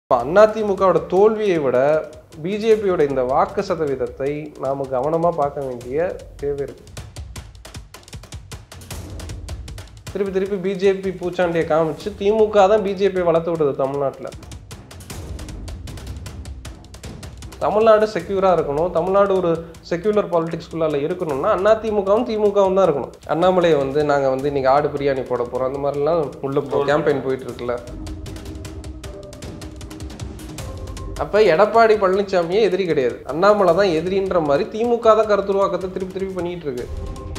அதிமுகவோட தோல்வியை விட பிஜேபியோட இந்த வாக்கு சதவீதத்தை நாம கவனமா பார்க்க வேண்டிய தேவை இருக்கு. திருப்பி பிஜேபி பூச்சாண்டியை காமிச்சு திமுக தான் பிஜேபி வளர்த்து விடுது தமிழ்நாட்டில். தமிழ்நாடு செக்யூரா இருக்கணும், தமிழ்நாடு ஒரு செக்யூலர் பாலிடிக்ஸ்குள்ளால இருக்கணும்னா அதிமுகவும் திமுகவும் தான் இருக்கணும். அண்ணாமலையை நாங்கள் இன்னைக்கு ஆடு பிரியாணி போட போகிறோம் அந்த மாதிரிலாம் உள்ள கேம்பெயின் போயிட்டு இருக்குல்ல. அப்போ எடப்பாடி பழனிசாமியே எதிரி கிடையாது, அண்ணாமலை தான் எதிரின்ற மாதிரி திமுக தான் கருத்துருவாக்கத்தை திருப்பி பண்ணிட்டு இருக்கு.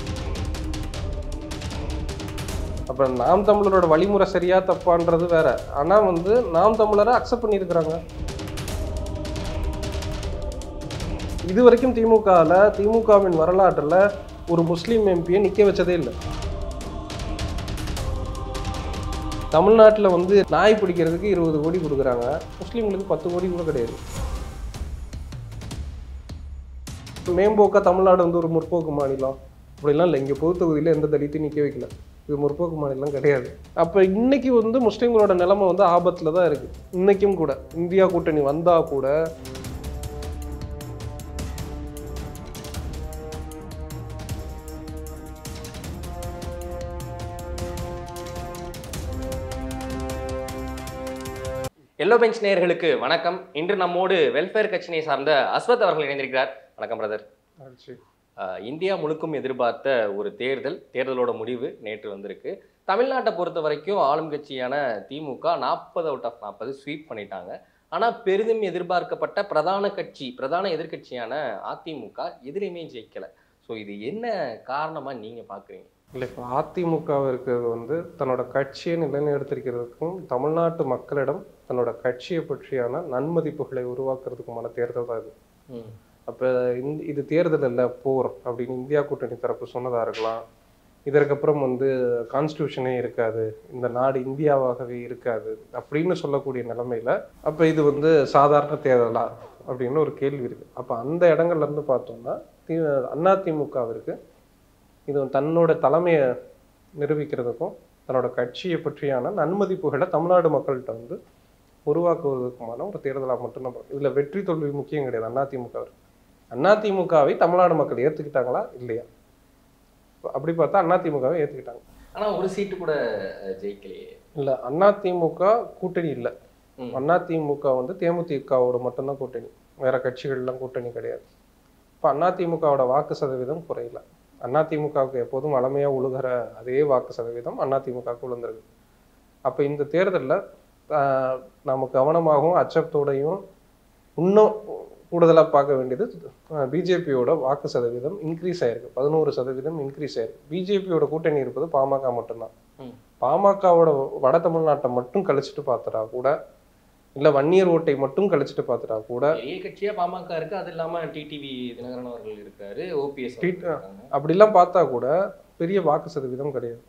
அப்புறம் நாம் தமிழரோட வழிமுறை சரியா தப்பான்றது வேற. ஆனால் நாம் தமிழரை அக்செப்ட் பண்ணியிருக்கிறாங்க. இது வரைக்கும் திமுகவின் வரலாற்றில் ஒரு முஸ்லீம் எம்பியை நிற்க வச்சதே இல்லை. தமிழ்நாட்டில் நாய் பிடிக்கிறதுக்கு 20 கோடி கொடுக்குறாங்க, முஸ்லீம்களுக்கு 10 கோடி கூட கிடையாது. மேம்போக்கா தமிழ்நாடு ஒரு முற்போக்கு மாநிலம் அப்படிலாம் இல்லை. இங்கே பொது தொகுதியில் எந்த தலித்தையும் நிற்க வைக்கல, இது முற்போக்கு மாநிலம் கிடையாது. அப்போ இன்னைக்கு முஸ்லீம்களோட நிலைமை ஆபத்தில் தான் இருக்குது. இன்னைக்கும் கூட இந்தியா கூட்டணி வந்தால் கூட எல்லோ பெஞ்ச் நேயர்களுக்கு வணக்கம். இன்று நம்மோடு வெல்ஃபேர் கட்சியை சார்ந்த அஸ்வத் அவர்கள் இணைந்திருக்கிறார். வணக்கம் பிரதர். இந்தியா முழுக்கும் எதிர்பார்த்த ஒரு தேர்தலோட முடிவு நேற்று வந்திருக்கு. தமிழ்நாட்டை பொறுத்த வரைக்கும் ஆளும் கட்சியான திமுக 40 அவுட் ஆஃப் 40 ஸ்வீப் பண்ணிட்டாங்க. ஆனால் பெரிதும் எதிர்பார்க்கப்பட்ட பிரதான எதிர்கட்சியான அதிமுக எதிரையுமே ஜெயிக்கலை. ஸோ இது என்ன காரணமாக நீங்கள் பார்க்குறீங்க? இல்லை, இப்போ அதிமுக இருக்கிறது தன்னோட கட்சியை நிலைநிறுத்திருக்கிறதுக்கும் தமிழ்நாட்டு மக்களிடம் தன்னோட கட்சியை பற்றியான நன்மதிப்புகளை உருவாக்குறதுக்குமான தேர்தல் தான் இது. அப்போ இது தேர்தல் இல்லை, போர் அப்படின்னு இந்தியா கூட்டணி தரப்பு சொன்னதாக இருக்கலாம். இதற்கப்புறம் கான்ஸ்டியூஷனே இருக்காது, இந்த நாடு இந்தியாவாகவே இருக்காது அப்படின்னு சொல்லக்கூடிய நிலைமையில அப்போ இது சாதாரண தேர்தலா அப்படின்னு ஒரு கேள்வி இருக்குது. அப்போ அந்த இடங்கள்லேருந்து பார்த்தோம்னா அதிமுகவிற்கு இது தன்னோட தலைமையை நிரூபிக்கிறதுக்கும் தன்னோட கட்சியை பற்றியான நன்மதிப்புகளை தமிழ்நாடு மக்கள்கிட்ட உருவாக்குவதற்குமான ஒரு தேர்தலாக மட்டும்தான். இதில் வெற்றி தோல்வி முக்கியம் கிடையாது. அதிமுகவை தமிழ்நாடு மக்கள் ஏற்றுக்கிட்டாங்களா இல்லையா? அப்படி பார்த்தா அதிமுகவை ஏற்றுக்கிட்டாங்க. ஆனால் ஒரு சீட்டு கூட ஜெயிக்கலையே. இல்லை, அதிமுக கூட்டணி இல்லை. அதிமுக தேமுதிகவோட மட்டும்தான் கூட்டணி, வேற கட்சிகள்லாம் கூட்டணி கிடையாது. இப்போ அதிமுகவோட வாக்கு சதவீதம் குறையல. அதிமுகவுக்கு எப்போதும் வளமையாக உழுகிற அதே வாக்கு சதவீதம் அதிமுகவுக்கு விழுந்திருக்கு. அப்போ இந்த தேர்தலில் நம்ம கவனமாகவும் அச்சத்தோடையும் இன்னும் கூடுதலாக பார்க்க வேண்டியது பிஜேபியோட வாக்கு சதவீதம் இன்க்ரீஸ் ஆயிருக்கு. 11% இன்க்ரீஸ் ஆயிருக்கு. பிஜேபியோட கூட்டணி இருப்பது பாமக மட்டும்தான். பாமகவோட வட தமிழ்நாட்டை மட்டும் கழிச்சிட்டு பார்த்துட்டா கூட, இல்லை வன்னியர் ஓட்டை மட்டும் கழிச்சிட்டு பார்த்துட்டா கூட, பெரிய கட்சியா பாமக இருக்கு, அது இல்லாம டிடிவி தினகரன் அவர்கள் இருக்காரு, ஓபிஎஸ் அப்படிலாம் பார்த்தா கூட பெரிய வாக்கு சதவீதம் கிடையாது.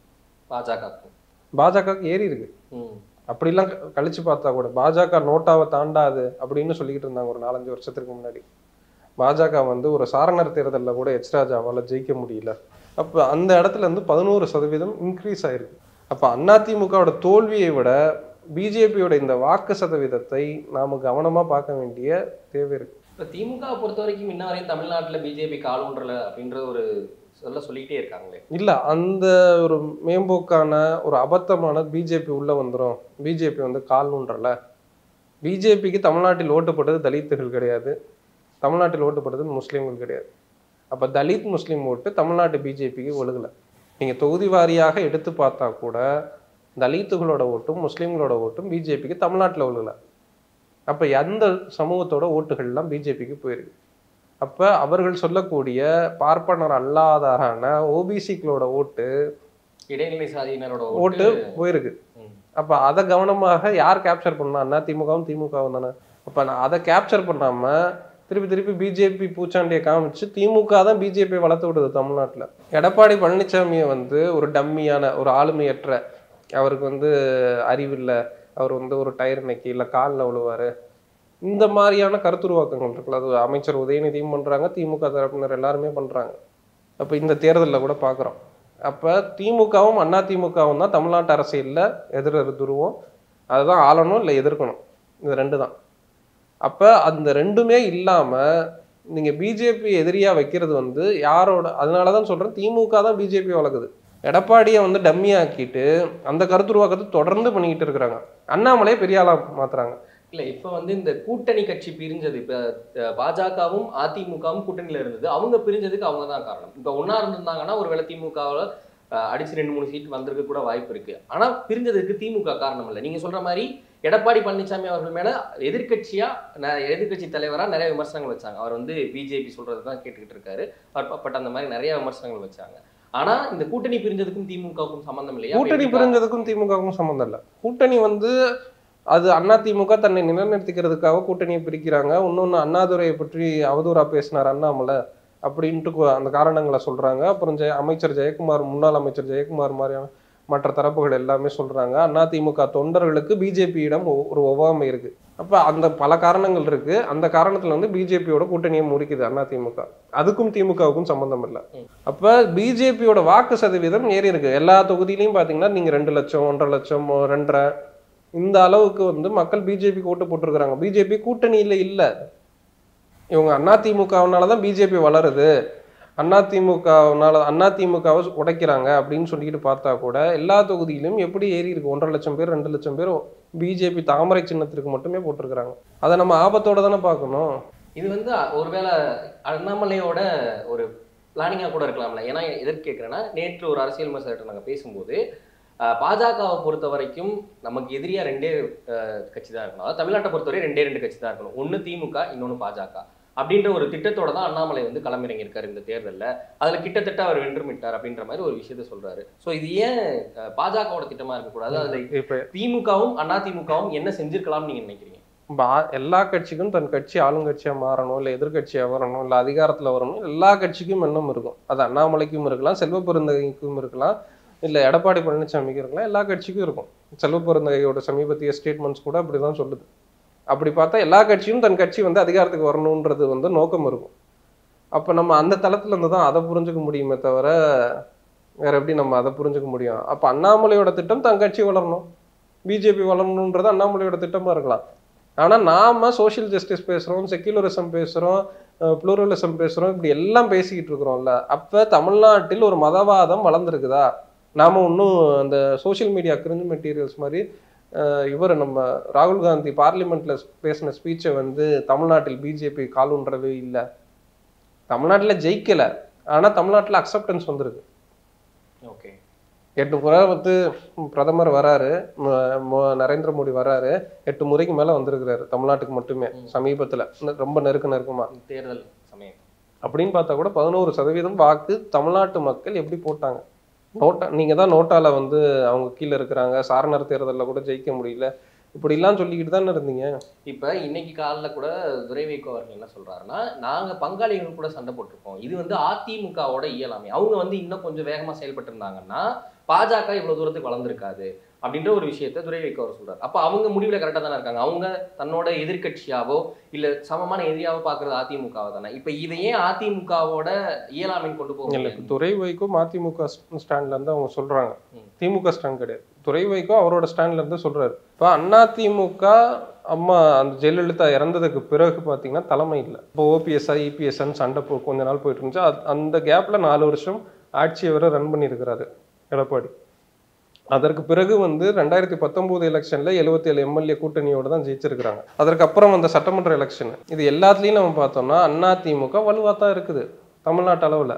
பாஜக ஏறி இருக்கு. அப்படிலாம் கழிச்சு பார்த்தா கூட பாஜக நோட்டாவை தாண்டாது அப்படின்னு சொல்லிக்கிட்டு இருந்தாங்க ஒரு 4-5 வருஷத்துக்கு முன்னாடி. பாஜக ஒரு சாரணர் தேர்தலில் கூட எச் ராஜாவால் ஜெயிக்க முடியல. அப்போ அந்த இடத்துல 11% இன்க்ரீஸ் ஆயிருக்கு. அப்போ அதிமுகவோட தோல்வியை விட பிஜேபியோட இந்த வாக்கு சதவீதத்தை நாம கவனமா பார்க்க வேண்டிய தேவை இருக்கு. இப்போ திமுக பொறுத்த வரைக்கும் இன்ன வரையும் தமிழ்நாட்டில் பிஜேபி காலூன்றல அப்படின்ற ஒரு சொல்லிக்கிட்டே இருக்காங்களே. இல்லை, அந்த ஒரு மேம்போக்கான ஒரு அபத்தமான பிஜேபி உள்ள வந்துடும், பிஜேபி கால் ஊன்றல. பிஜேபிக்கு தமிழ்நாட்டில் ஓட்டுப்பட்டது தலித்துகள் கிடையாது, தமிழ்நாட்டில் ஓட்டுப்பட்டது முஸ்லீம்கள் கிடையாது. அப்போ தலித் முஸ்லீம் ஓட்டு தமிழ்நாட்டு பிஜேபிக்கு ஒழுகலை. நீங்கள் தொகுதி வாரியாக எடுத்து பார்த்தா கூட தலித்துகளோட ஓட்டும் முஸ்லீம்களோட ஓட்டும் பிஜேபிக்கு தமிழ்நாட்டில் ஒழுகலை. அப்போ எந்த சமூகத்தோட ஓட்டுகள்லாம் பிஜேபிக்கு போயிருக்கு. அப்போ அவர்கள் சொல்லக்கூடிய பார்ப்பனர் அல்லாதாரான ஓபிசிகளோட ஓட்டு, இடைநிலை சாதியினரோட ஓட்டு போயிருக்கு. அப்போ அதை கவனமாக யார் கேப்சர் பண்ணா? திமுகவும் தானே. அப்போ அதை கேப்சர் பண்ணாம திருப்பி பிஜேபி பூச்சாண்டியை காமிச்சு திமுக தான் பிஜேபி வளர்த்து விடுது தமிழ்நாட்டில். எடப்பாடி பழனிசாமியை ஒரு டம்மியான ஒரு ஆளுமையற்ற, அவருக்கு அறிவில்லை, அவர் ஒரு டயர் நக்கி இல்லை காலில் விழுவார், இந்த மாதிரியான கருத்துருவாக்கங்கள் இருக்குல்ல. அது அமைச்சர் உதயநிதியும் பண்ணுறாங்க, திமுக தரப்பினர் எல்லாருமே பண்ணுறாங்க. அப்போ இந்த தேர்தலில் கூட பார்க்குறோம். அப்போ திமுகவும் அதிமுகவும் தான் தமிழ்நாட்டு அரசியலில் துருவம். அதுதான் ஆளணும் இல்லை எதிர்க்கணும். இந்த 2 தான். அப்ப அந்த 2மே இல்லாம நீங்க பிஜேபி எதிரியா வைக்கிறது வந்து யாரோட, அதனாலதான் சொல்றேன் திமுக தான் பிஜேபி வளர்க்குது. எடப்பாடியை வந்து டம்மி ஆக்கிட்டு அந்த கருத்துருவாக்கத்தை தொடர்ந்து பண்ணிக்கிட்டு இருக்கிறாங்க. அண்ணாமலையை பெரிய ஆளா மாத்துறாங்க. இல்ல இப்ப வந்து இந்த கூட்டணி கட்சி பிரிஞ்சது, இப்ப பாஜகவும் அதிமுகவும் கூட்டணியில இருந்தது, அவங்க பிரிஞ்சதுக்கு அவங்க தான் காரணம். இப்ப ஒன்னா இருந்திருந்தாங்கன்னா ஒருவேளை திமுகவில் அடிச்சு 2-3 சீட் வந்திருக்க கூட வாய்ப்பு இருக்கு. ஆனா பிரிஞ்சதுக்கு திமுக காரணம் இல்லை. நீங்க சொல்ற மாதிரி எடப்பாடி பழனிசாமி அவர்கள் மேல எதிர்கட்சி தலைவரா நிறைய விமர்சனங்கள் வச்சாங்க. அவர் வந்து பிஜேபி சொல்றதுதான் கேட்டுக்கிட்டு இருக்காரு. பட் அந்த மாதிரி நிறைய விமர்சனங்கள் வச்சாங்க. ஆனா இந்த கூட்டணி பிரிஞ்சதுக்கும் திமுகவுக்கும் சம்பந்தம் இல்லையா? கூட்டணி பிரிஞ்சதுக்கும் திமுகவுக்கும் சம்பந்தம் இல்லை. கூட்டணி வந்து அது அதிமுக தன்னை நிலைநிறுத்திக்கிறதுக்காக கூட்டணியை பிரிக்கிறாங்க. இன்னொன்னு அண்ணாதுரையை பற்றி அவதூறா பேசினார் அண்ணாமலை அப்படின்ட்டு அந்த காரணங்களை சொல்றாங்க. அப்புறம் அமைச்சர் ஜெயக்குமார், முன்னாள் அமைச்சர் ஜெயக்குமார் மாதிரியான மற்ற தரப்புகள் எல்லாமே சொல்றாங்க. அதிமுக தொண்டர்களுக்கு பிஜேபியிடம் ஒரு ஒவ்வாமை இருக்கு. அப்ப அந்த பல காரணங்கள் இருக்கு. அந்த காரணத்துல வந்து பிஜேபியோட கூட்டணியை முறிக்குது அதிமுக. அதுக்கும் திமுகவுக்கும் சம்பந்தம் இல்லை. அப்ப பிஜேபியோட வாக்கு சதவீதம் ஏறி இருக்கு. எல்லா தொகுதியிலையும் பாத்தீங்கன்னா நீங்க 2 லட்சம் 1.5 லட்சம் 2.5 இந்த அளவுக்கு வந்து மக்கள் பிஜேபிக்கு ஓட்டு போட்டிருக்கிறாங்க. பிஜேபி கூட்டணியில இல்ல. இவங்க அதிமுகவினாலதான் பிஜேபி வளருது, அதிமுகவை உடைக்கிறாங்க அப்படின்னு சொல்லிட்டு பார்த்தா கூட எல்லா தொகுதியிலும் எப்படி ஏறி இருக்கு. 1.5 லட்சம் பேர் 2 லட்சம் பேர் பிஜேபி தாமரை சின்னத்திற்கு மட்டுமே போட்டிருக்கிறாங்க. அதை நம்ம ஆபத்தோட தானே பார்க்கணும். இது வந்து ஒருவேளை அண்ணாமலையோட ஒரு பிளானிங்கா கூட இருக்கலாம்ல. ஏன்னா எதற்கு கேட்கிறேன்னா, நேற்று ஒரு அரசியல் விமர்சகர்கிட்ட நாங்க பேசும்போது பாஜகவை பொறுத்த வரைக்கும் நமக்கு எதிரியா 2 கட்சி தான் இருக்கணும். அதாவது தமிழ்நாட்டை பொறுத்தவரை 2 கட்சி தான் இருக்கணும். ஒன்னு திமுக, இன்னொன்னு பாஜக அப்படின்ற ஒரு திட்டத்தோட தான் அண்ணாமலை வந்து களமிறங்கி இருக்காரு இந்த தேர்தலில். அதுல கிட்டத்தட்ட அவர் வென்றுமிட்டார் அப்படின்ற மாதிரி ஒரு விஷயத்த சொல்றாரு. ஸோ இது ஏன் பாஜகவோட திட்டமா இருக்கக்கூடாது? அதுல இப்ப திமுகவும் அதிமுகவும் என்ன செஞ்சிருக்கலாம்னு நீங்க நினைக்கிறீங்க? எல்லா கட்சிக்கும் தன் கட்சி ஆளுங்கட்சியா மாறணும், இல்லை எதிர்கட்சியா வரணும், இல்லை அதிகாரத்துல வரணும், எல்லா கட்சிக்கும் எண்ணம் இருக்கும். அது அண்ணாமலைக்கும் இருக்கலாம், செல்வ பெருந்தகைக்கும் இருக்கலாம், இல்லை எடப்பாடி பழனிசாமிக்கு இருக்கலாம், எல்லா கட்சிக்கும் இருக்கும். செல்வ பெருந்தகையோட சமீபத்திய ஸ்டேட்மெண்ட்ஸ் கூட அப்படிதான் சொல்லுது. அப்படி பார்த்தா எல்லா கட்சியும் தன் கட்சி வந்து அதிகாரத்துக்கு வரணுன்றது வந்து நோக்கம் இருக்கும். அப்போ நம்ம அந்த தளத்துல இருந்து தான் அதை புரிஞ்சுக்க முடியுமே தவிர வேற எப்படி நம்ம அதை புரிஞ்சுக்க முடியும்? அப்போ அண்ணாமலையோட திட்டம் தன் கட்சி வளரணும், பிஜேபி வளரணுன்றது அண்ணாமலையோட திட்டமா இருக்கலாம். ஆனால் நாம சோசியல் ஜஸ்டிஸ் பேசுகிறோம், செக்யூலரிசம் பேசுகிறோம், புளூரலிசம் பேசுகிறோம், இப்படி எல்லாம் பேசிக்கிட்டு இருக்கிறோம்ல. அப்போ தமிழ்நாட்டில் ஒரு மதவாதம் வளர்ந்துருக்குதா? நாம இன்னும் அந்த சோசியல் மீடியா கிரிஞ்சு மெட்டீரியல்ஸ் மாதிரி இவர் நம்ம ராகுல் காந்தி பார்லிமெண்ட்ல பேசின ஸ்பீச்சை வந்து தமிழ்நாட்டில் பிஜேபி காலுன்றவே இல்லை. தமிழ்நாட்டில் ஜெயிக்கல, ஆனால் தமிழ்நாட்டில் அக்செப்டன்ஸ் வந்திருக்கு. ஓகே, 8 முறை வந்து பிரதமர் வராரு, நரேந்திர மோடி வராரு, 8 முறைக்கு மேல வந்திருக்கிறாரு தமிழ்நாட்டுக்கு மட்டுமே சமீபத்துல, ரொம்ப நெருக்கமா தேர்தல் சமயம் அப்படின்னு பார்த்தா கூட 11% வாக்கு தமிழ்நாட்டு மக்கள் எப்படி போட்டாங்க? நோட்டா, நீங்க தான் நோட்டால வந்து அவங்க கீழே இருக்கிறாங்க, சாரணர் தேர்தலில் கூட ஜெயிக்க முடியல, இப்படிலாம் சொல்லிக்கிட்டு தானே இருந்தீங்க. இப்ப இன்னைக்கு காலைல கூட துரை வைகோ அவர்கள் என்ன சொல்றாருன்னா, நாங்க பங்காளிகள் கூட சண்டை போட்டிருக்கோம், இது வந்து அதிமுகவோட இயலாமை, அவங்க வந்து இன்னும் கொஞ்சம் வேகமா செயல்பட்டு இருந்தாங்கன்னா பாஜக இவ்வளவு தூரத்துக்கு வளர்ந்துருக்காது அப்படின்ற ஒரு விஷயத்த துரை வைகோ அவர் சொல்றாரு. அப்ப அவங்க முடிவுல கரெக்டா தானே இருக்காங்க. அவங்க தன்னோட எதிர்கட்சியாவோ இல்ல சமமான எதிரியாவோ பாக்குறது அதிமுகவை தானே. இப்ப இதை ஏன் அதிமுகவோட இயலாமைன்னு கொண்டு போக? துரை வைகோ அதிமுக ஸ்டாண்ட்ல இருந்து அவங்க சொல்றாங்க, திமுக ஸ்டாண்ட் கிடையாது. துரை வைகோ அவரோட ஸ்டாண்ட்ல இருந்து சொல்றாரு. இப்ப அதிமுக அம்மா அந்த ஜெயலலிதா இறந்ததுக்கு பிறகு பாத்தீங்கன்னா தலைமை இல்லை. இப்போ ஓபிஎஸ்ஆ இபிஎஸ்ஆன்னு சண்டை கொஞ்ச நாள் போயிட்டு இருந்துச்சு. அந்த கேப்ல 4 வருஷம் ஆட்சியை வரை ரன் பண்ணியிருக்கிறாரு எடப்பாடி. அதற்கு பிறகு வந்து 2019 எலெக்ஷன்ல 77 எம்எல்ஏ கூட்டணியோட தான் ஜெயிச்சிருக்கிறாங்க. அதற்கப்புறம் அந்த சட்டமன்ற எலெக்ஷன், இது எல்லாத்துலயும் நம்ம பார்த்தோம்னா அதிமுக வலுவா தான் இருக்குது தமிழ்நாட்டு அளவுல.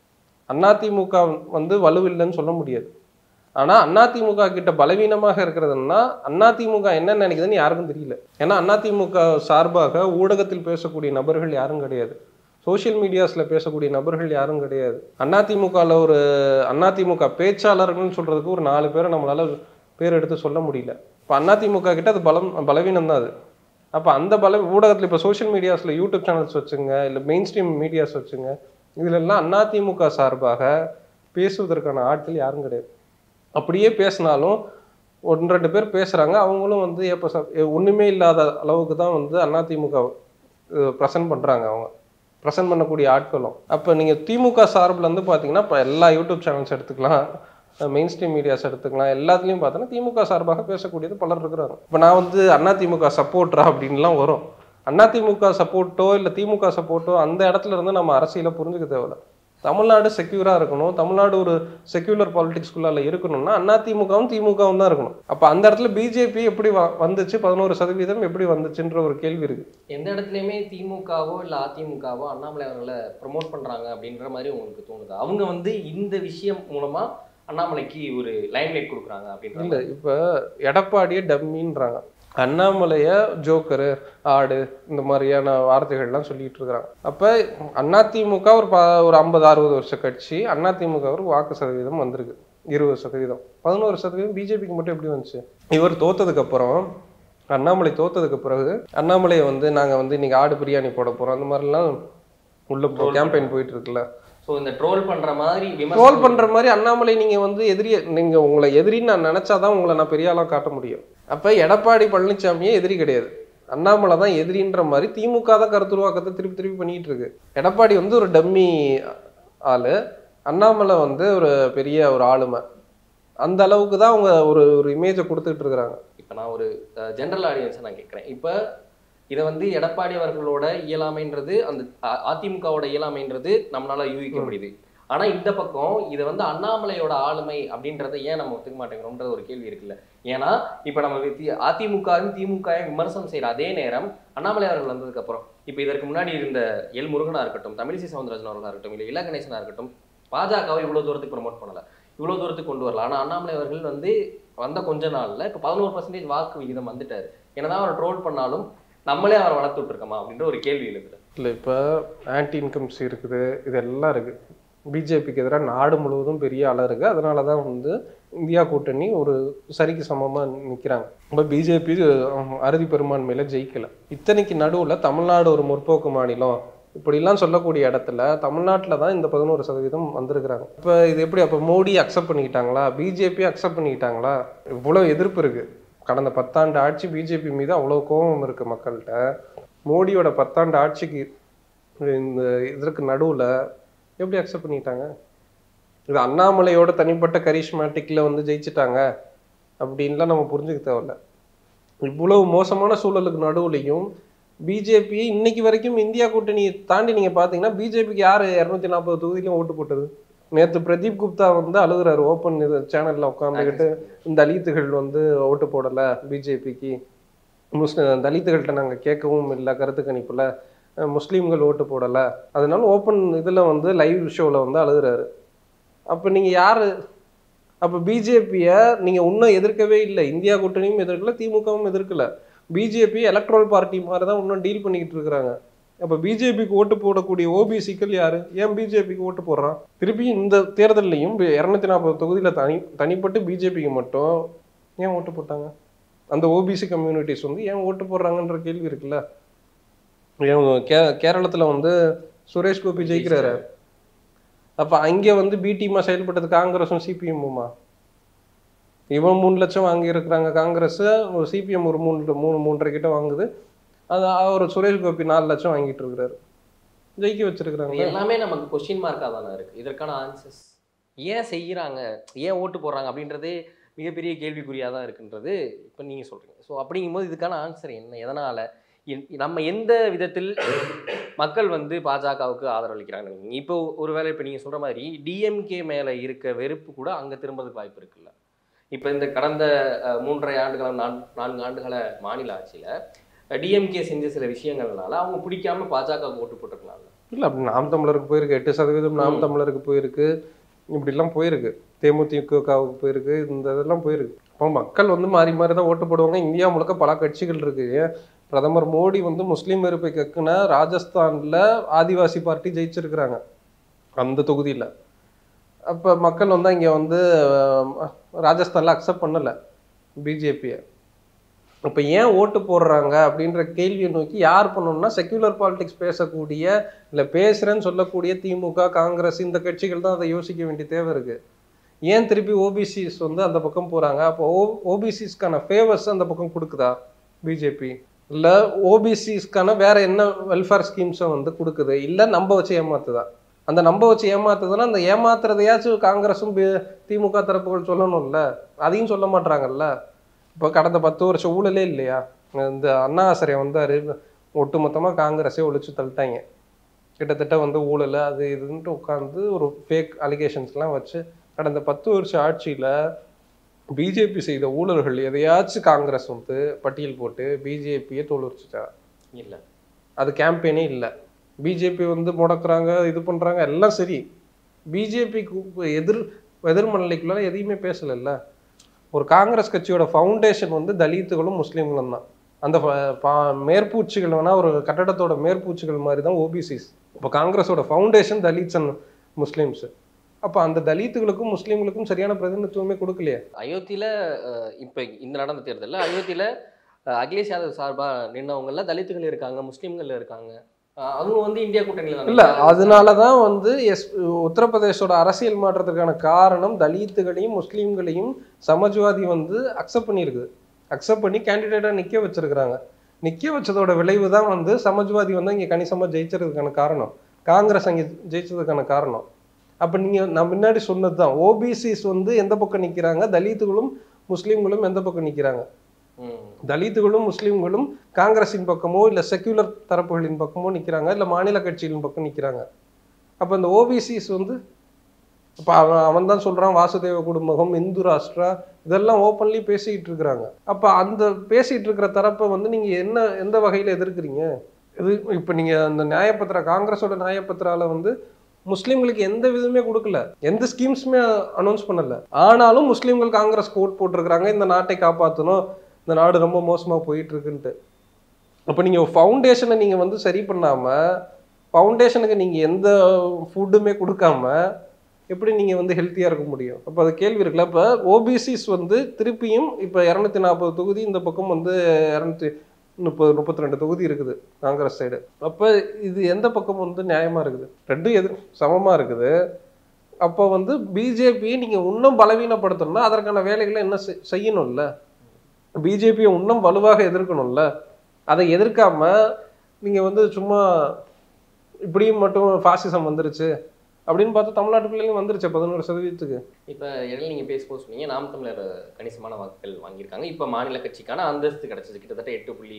அதிமுக வந்து வலுவில்லைன்னு சொல்ல முடியாது. ஆனா அதிமுக கிட்ட பலவீனமாக இருக்கிறதுன்னா அதிமுக என்ன நினைக்குதுன்னு யாருக்கும் தெரியல. ஏன்னா அதிமுக சார்பாக ஊடகத்தில் பேசக்கூடிய நபர்கள் யாரும் கிடையாது, சோசியல் மீடியாஸ்ல பேசக்கூடிய நபர்கள் யாரும் கிடையாது. அதிமுகவில் ஒரு அதிமுக பேச்சாளர்கள்னு சொல்றதுக்கு ஒரு 4 பேரை நம்மளால பேர் எடுத்து சொல்ல முடியல. இப்போ அதிமுக கிட்ட அது பலவீனம் தான் அது. அப்போ அந்த ஊடகத்தில் இப்போ சோசியல் மீடியாஸ்ல யூடியூப் சேனல்ஸ் வச்சுங்க, இல்லை மெயின் ஸ்ட்ரீம் மீடியாஸ் வச்சுங்க, இதுலெல்லாம் அதிமுக சார்பாக பேசுவதற்கான ஆட்கள் யாரும் கிடையாது. அப்படியே பேசினாலும் 1-2 பேர் பேசுறாங்க, அவங்களும் வந்து ஒண்ணுமே இல்லாத அளவுக்கு தான் வந்து அதிமுக ப்ரெசென்ட் பண்றாங்க, அவங்க ப்ரெசென்ட் பண்ணக்கூடிய ஆட்களும். அப்போ நீங்கள் திமுக சார்பில் வந்து பார்த்தீங்கன்னா இப்போ எல்லா யூடியூப் சேனல்ஸ் எடுத்துக்கலாம், மெயின் ஸ்ட்ரீம் மீடியாஸ் எடுத்துக்கலாம், எல்லாத்துலேயும் பார்த்தோன்னா திமுக சார்பாக பேசக்கூடியது பலர் இருக்கிறாங்க. இப்போ நான் வந்து அதிமுக சப்போர்ட்டரா அப்படின்லாம் வரும். அதிமுக சப்போர்ட்டோ இல்லை திமுக சப்போர்ட்டோ அந்த இடத்துல இருந்து நம்ம அரசியலை புரிஞ்சுக்க தேவையில்ல. தமிழ்நாடு செக்யூரா இருக்கணும், தமிழ்நாடு ஒரு செக்யூலர் பாலிடிக்ஸ்குள்ளால இருக்கணும்னா அதிமுகவும் திமுகவும் தான் இருக்கணும். அப்போ அந்த இடத்துல பிஜேபி எப்படி வந்துச்சு, 11% எப்படி வந்துச்சுன்ற ஒரு கேள்வி இருக்கு. எந்த இடத்துலையுமே திமுகவோ இல்லை அதிமுகவோ அண்ணாமலை அவர்களை ப்ரமோட் பண்றாங்க அப்படின்ற மாதிரி உங்களுக்கு தோணுது? அவங்க வந்து இந்த விஷயம் மூலமா அண்ணாமலைக்கு ஒரு லைம்லைட் கொடுக்குறாங்க அப்படின்னு இல்லை. இப்போ எடப்பாடியை டம்மின்றாங்க, அண்ணாமலைய ஜோக்கரு, ஆடு, இந்த மாதிரியான வார்த்தைகள்லாம் சொல்லிட்டு இருக்கிறாங்க. அப்போ அதிமுக ஒரு 50-60 வருஷ கட்சி, அதிமுக வாக்கு சதவீதம் வந்திருக்கு 20%. 11% பிஜேபிக்கு மட்டும் எப்படி வந்துச்சு? இவர் தோத்ததுக்கு அப்புறம், அண்ணாமலை தோத்ததுக்கு பிறகு அண்ணாமலையை வந்து நாங்கள் வந்து இன்னைக்கு ஆடு பிரியாணி போட போகிறோம் அந்த மாதிரிலாம் உள்ள கேம்பெயின் போயிட்டு இருக்குல்ல. ஸோ இந்த ட்ரோல் பண்ற மாதிரி அண்ணாமலை நீங்க வந்து நீங்க உங்களை எதிரின்னு நான் நினைச்சாதான் உங்களை நான் பெரிய ஆளா காட்ட முடியும். அப்ப எடப்பாடி பழனிசாமியே எதிரி கிடையாது, அண்ணாமலை தான் எதிரின்ற மாதிரி திமுக தான் கருத்துருவாக்கத்தை திருப்பி திருப்பி பண்ணிட்டு இருக்கு. எடப்பாடி வந்து ஒரு டம்மி ஆளு, அண்ணாமலை வந்து ஒரு பெரிய ஒரு ஆளுமை. அந்த அளவுக்கு தான் அவங்க ஒரு இமேஜை கொடுத்துட்டு இருக்கிறாங்க. இப்போ நான் ஒரு ஜென்ரல் ஆடியன்ஸை நான் கேட்குறேன். இப்போ இதை வந்து எடப்பாடி அவர்களோட இயலாமைன்றது, அந்த அதிமுகவோட இயலாமைன்றது நம்மளால யூகிக்க முடியுது. ஆனா இந்த பக்கம் இதை வந்து அண்ணாமலையோட ஆளுமை அப்படின்றத ஏன் நம்ம ஒத்துக்க மாட்டேங்கிறோம்ன்ற ஒரு கேள்வி இருக்குல்ல. ஏன்னா இப்ப நம்ம அதிமுகவும் திமுகவும் விமர்சனம் செய்யற அதே நேரம் அண்ணாமலை அவர்கள் வந்ததுக்கு அப்புறம், இப்ப இதற்கு முன்னாடி இருந்த எல் முருகனா இருக்கட்டும், தமிழிசை சவுந்தரராஜன் அவர்களா இருக்கட்டும், இல்லை இல கணேசனா இருக்கட்டும், பாஜகவை இவ்வளவு தூரத்துக்கு ப்ரமோட் பண்ணல, இவ்வளவு தூரத்துக்கு கொண்டு வரல. ஆனா அண்ணாமலை அவர்கள் வந்து வந்த கொஞ்ச நாள்ல இப்ப 11% வாக்கு விகிதம் வந்துட்டாரு. என்னதான் அவர் ட்ரோல் பண்ணாலும் நம்மளே அவரை வளர்த்து விட்டுருக்கோமா அப்படின்ற ஒரு கேள்வி இருக்குது. இல்லை, இப்போ ஆன்டி இன்கம்ஸ் இருக்குது, இதெல்லாம் இருக்குது. பிஜேபிக்கு எதிராக நாடு முழுவதும் பெரிய அலை இருக்குது. அதனால தான் வந்து இந்தியா கூட்டணி ஒரு சரிக்கு சமமாக நிற்கிறாங்க. இப்போ பிஜேபி அறுதி பெரும்பான்மையில் ஜெயிக்கலை. இத்தனைக்கு நடுவில் தமிழ்நாடு ஒரு முற்போக்கு மாநிலம் இப்படிலாம் சொல்லக்கூடிய இடத்துல தமிழ்நாட்டில் தான் இந்த 11% வந்திருக்கிறாங்க. இப்போ இது எப்படி? அப்போ மோடி அக்செப்ட் பண்ணிக்கிட்டாங்களா, பிஜேபி அக்செப்ட் பண்ணிக்கிட்டாங்களா? இவ்வளோ எதிர்ப்பு இருக்குது. கடந்த 10 ஆண்டு ஆட்சி பிஜேபி மீது அவ்வளோ கோபம் இருக்கு மக்கள்கிட்ட. மோடியோட 10 ஆண்டு ஆட்சிக்கு இந்த இதற்கு நடுவில் எப்படி அக்செப்ட் பண்ணிட்டாங்க? இது அண்ணாமலையோட தனிப்பட்ட கரிஷ்மேட்டிக்ல வந்து ஜெயிச்சுட்டாங்க அப்படின்லாம் நம்ம புரிஞ்சுக்க தேவையில்ல. இவ்வளவு மோசமான சூழலுக்கு நடுவுலையும் பிஜேபி இன்னைக்கு வரைக்கும் இந்தியா கூட்டணியை தாண்டி நீங்க பாத்தீங்கன்னா பிஜேபிக்கு யாரு 240 தொகுதியிலும் ஓட்டு போட்டது? நேற்று பிரதீப் குப்தா வந்து அழுகுறாரு ஓப்பன் சேனல்ல உட்காந்துக்கிட்டு, இந்த தலித்துகள் வந்து ஓட்டு போடலை பிஜேபிக்கு, தலித்துகள்கிட்ட நாங்கள் கேட்கவும் இல்லை கருத்து கணிப்புல, முஸ்லீம்கள் ஓட்டு போடலை, அதனால ஓப்பன் இதில் வந்து லைவ் ஷோவில் வந்து அழுகுறாரு. அப்போ நீங்கள் யார்? அப்போ பிஜேபியை நீங்கள் இன்னும் எதிர்க்கவே இல்லை, இந்தியா கூட்டணியும் எதிர்க்கல, திமுகவும் எதிர்க்கல. பிஜேபி எலக்ட்ரல் பார்ட்டி மாதிரி தான் இன்னும் டீல் பண்ணிக்கிட்டு இருக்கிறாங்க. அப்போ பிஜேபிக்கு ஓட்டு போடக்கூடிய ஓபிசிக்கள் யாரு? ஏன் பிஜேபிக்கு ஓட்டு போடுறான்? திருப்பி இந்த தேர்தலையும் 240 தொகுதியில் தனிப்பட்டு பிஜேபிக்கு மட்டும் ஏன் ஓட்டு போட்டாங்க? அந்த ஓபிசி கம்யூனிட்டிஸ் வந்து ஏன் ஓட்டு போடுறாங்கன்ற கேள்வி இருக்குல்ல. கேரளத்தில் வந்து சுரேஷ் கோபி ஜெயிக்கிறாரு. அப்போ அங்கே வந்து பிடிமா செயல்பட்டது காங்கிரஸும் சிபிஎம்முமா? இவன் 3 லட்சம் வாங்கி இருக்கிறாங்க காங்கிரஸ், சிபிஎம் ஒரு 3.5 கிட்ட வாங்குது. அது அவர் சுரேஷ் கோபி 4 லட்சம் வாங்கிட்டு இருக்கிறாரு, ஜெயிக்க வச்சிருக்கிறாங்க. எல்லாமே நமக்கு கொஸ்டின் மார்க்காக தானே இருக்கு. இதற்கான ஆன்சர்ஸ் ஏன் செய்யறாங்க, ஏன் ஓட்டு போடுறாங்க அப்படின்றதே மிகப்பெரிய கேள்விக்குறியாக தான் இருக்குன்றது இப்போ நீங்கள் சொல்றீங்க. ஸோ அப்படிங்கும்போது இதுக்கான ஆன்சர் என்ன? எதனால நம்ம எந்த விதத்தில் மக்கள் வந்து பாஜகவுக்கு ஆதரவளிக்கிறாங்க? இப்போ ஒருவேளை இப்போ நீங்கள் சொல்ற மாதிரி டிஎம்கே மேலே இருக்க வெறுப்பு கூட அங்கே திரும்பதுக்கு வாய்ப்பு இருக்குல்ல. இப்போ இந்த கடந்த 3.5 ஆண்டுகள 4 ஆண்டுகள மாநில ஆட்சியில் டிஎம்கே செஞ்ச சில விஷயங்கள்னால அவங்க பிடிக்காம பாஜகவுக்கு ஓட்டு போட்டிருக்கலாம்ல. இல்லை, அப்படி நாம் தமிழருக்கு போயிருக்கு, 8% நாம் தமிழருக்கு போயிருக்கு, இப்படிலாம் போயிருக்கு, தேமுதிகவுக்கு போயிருக்கு, இந்த இதெல்லாம் போயிருக்கு. இப்போ மக்கள் வந்து மாறி மாறி தான் ஓட்டு போடுவாங்க. இந்தியா முழுக்க பல கட்சிகள் இருக்கு. பிரதமர் மோடி வந்து முஸ்லீம் வெறுப்பை கக்குன ராஜஸ்தான்ல ஆதிவாசி பார்ட்டி ஜெயிச்சிருக்கிறாங்க அந்த தொகுதியில். அப்போ மக்கள் வந்து இங்கே வந்து ராஜஸ்தானில் அக்செப்ட் பண்ணலை பிஜேபியை. இப்போ ஏன் ஓட்டு போடுறாங்க அப்படின்ற கேள்வியை நோக்கி யார் பண்ணணும்னா செக்யூலர் பாலிடிக்ஸ் பேசக்கூடிய, இல்லை பேசுகிறேன்னு சொல்லக்கூடிய திமுக, காங்கிரஸ், இந்த கட்சிகள் தான் அதை யோசிக்க வேண்டிய தேவை இருக்குது. ஏன் திருப்பி ஓபிசிஸ் வந்து அந்த பக்கம் போகிறாங்க? அப்போ ஓபிசிஸ்க்கான ஃபேவர்ஸ் அந்த பக்கம் கொடுக்குதா பிஜேபி? இல்லை ஓபிசிஸ்க்கான வேற என்ன வெல்ஃபேர் ஸ்கீம்ஸை வந்து கொடுக்குது? இல்லை நம்ம வச்சு ஏமாத்துதா? அந்த நம்ப வச்சு ஏமாத்துதுன்னா அந்த ஏமாத்துறதையாச்சும் காங்கிரஸும் திமுக தரப்புகள் சொல்லணும்ல, அதையும் சொல்ல மாட்டாங்கல்ல. இப்போ கடந்த 10 வருஷம் ஊழலே இல்லையா? இந்த அண்ணா ஆசிரியர் வந்தாரு, ஒட்டுமொத்தமாக காங்கிரஸே ஒழிச்சு தள்ளிட்டாங்க. கிட்டத்தட்ட வந்து ஊழல் அது இதுன்ட்டு உட்காந்து ஒரு ஃபேக் அலிகேஷன்ஸ்லாம் வச்சு கடந்த 10 வருஷம் ஆட்சியில் பிஜேபி செய்த ஊழல்கள் எதையாச்சும் காங்கிரஸ் வந்து பட்டியல் போட்டு பிஜேபியை தோலுரிச்சுட்டா? இல்லை, அது கேம்பெயினே இல்லை. பிஜேபி வந்து முடக்குறாங்க, இது பண்ணுறாங்க, எல்லாம் சரி. பிஜேபிக்கு எதிர்மநிலைக்குள்ள எதையுமே பேசலைல்ல. ஒரு காங்கிரஸ் கட்சியோட ஃபவுண்டேஷன் வந்து தலித்துகளும் முஸ்லீம்களும் தான். அந்த மேற்பூச்சிகள் வேணா ஒரு கட்டடத்தோட மேற்பூச்சிகள் மாதிரி தான் ஓபிசிஸ். இப்போ காங்கிரஸோட ஃபவுண்டேஷன் தலித்ஸ் அண்ட் முஸ்லீம்ஸ். அப்போ அந்த தலித்துகளுக்கும் முஸ்லீம்களுக்கும் சரியான பிரதிநிதித்துவமே கொடுக்கலையே. அயோத்தியில இப்போ இந்த நடந்த தேர்தலில் அயோத்தியில அகிலேஷ் யாதவ் சார்பாக நின்றவங்கெல்லாம் தலித்துகள் இருக்காங்க, முஸ்லீம்கள் இருக்காங்க. அவங்க வந்து இந்தியா கூட்டணியில் இல்லை, அதனாலதான் வந்து உத்தரப்பிரதேசோட அரசியல் மாற்றத்துக்கான காரணம் தலித்துகளையும் முஸ்லீம்களையும் சமாஜ்வாதி வந்து அக்செப்ட் பண்ணியிருக்குது. அக்செப்ட் பண்ணி கேண்டிடேட்டாக நிற்க வச்சிருக்கிறாங்க. நிற்க வச்சதோட விளைவு தான் வந்து சமாஜ்வாதி வந்து இங்கே கணிசமாக ஜெயிச்சதுக்கான காரணம், காங்கிரஸ் அங்கே ஜெயிச்சதுக்கான காரணம். அப்போ நீங்கள் நான் முன்னாடி சொன்னது தான், ஓபிசிஸ் வந்து எந்த பக்கம் நிற்கிறாங்க, தலித்துகளும் முஸ்லீம்களும் எந்த பக்கம் நிற்கிறாங்க. தலித்துகளும் முஸ்லீம்களும் காங்கிரஸின் பக்கமோ இல்லை செக்யூலர் தரப்புகளின் பக்கமோ நிற்கிறாங்க, இல்லை மாநில கட்சிகளின் பக்கம் நிற்கிறாங்க. அப்போ இந்த ஓபிசிஸ் வந்து இப்போ அவன் தான் சொல்கிறான் வாசுதேவ குடும்பம், இந்து ராஷ்டிரா, இதெல்லாம் ஓப்பன்லி பேசிக்கிட்டு இருக்கிறாங்க. அப்போ அந்த பேசிகிட்டு இருக்கிற தரப்பை வந்து நீங்கள் எந்த வகையில் எதிர்க்கிறீங்க? இது இப்போ நீங்கள் அந்த நியாயப்பத்திரா, காங்கிரஸோட நியாயப்பத்திரால வந்து முஸ்லீம்களுக்கு எந்த விதமே கொடுக்கல, எந்த ஸ்கீம்ஸுமே அனௌன்ஸ் பண்ணலை. ஆனாலும் முஸ்லீம்கள் காங்கிரஸ் ஓட் போட்டிருக்கிறாங்க, இந்த நாட்டை காப்பாற்றணும், இந்த நாடு ரொம்ப மோசமாக போயிட்டு இருக்குன்ட்டு. அப்போ நீங்கள் ஃபவுண்டேஷனை நீங்கள் வந்து சரி பண்ணாமல், ஃபவுண்டேஷனுக்கு நீங்கள் எந்த ஃபுட்டுமே கொடுக்காம எப்படி நீங்கள் வந்து ஹெல்த்தியாக இருக்க முடியும்? அப்போ அது கேள்வி இருக்குல்ல. இப்போ ஓபிசிஸ் வந்து திருப்பியும் இப்போ 240 தொகுதி, இந்த பக்கம் வந்து 232 தொகுதி இருக்குது காங்கிரஸ் சைடு. அப்போ இது எந்த பக்கம் வந்து நியாயமாக இருக்குது? ரெண்டும் சமமாக இருக்குது. அப்போ வந்து பிஜேபியை நீங்கள் இன்னும் பலவீனப்படுத்தணும்னா அதற்கான வேலைகளை என்ன செய்யணும்ல? பிஜேபியை இன்னும் வலுவாக எதிர்க்கணும்ல? அதை எதிர்க்காம நீங்கள் வந்து சும்மா இப்படியும் மட்டும் ஃபாசிசம் வந்துருச்சு அப்படின்னு பார்த்தா தமிழ்நாட்டுக்குள்ளேயும் வந்துருச்சு 11%. இப்போ இடையில நீங்கள் பேசும்போது சொன்னீங்க நாம் தமிழர் கணிசமான வாக்குகள் வாங்கியிருக்காங்க. இப்போ மாநில கட்சிக்கான அந்தஸ்து கிடைச்சது, கிட்டத்தட்ட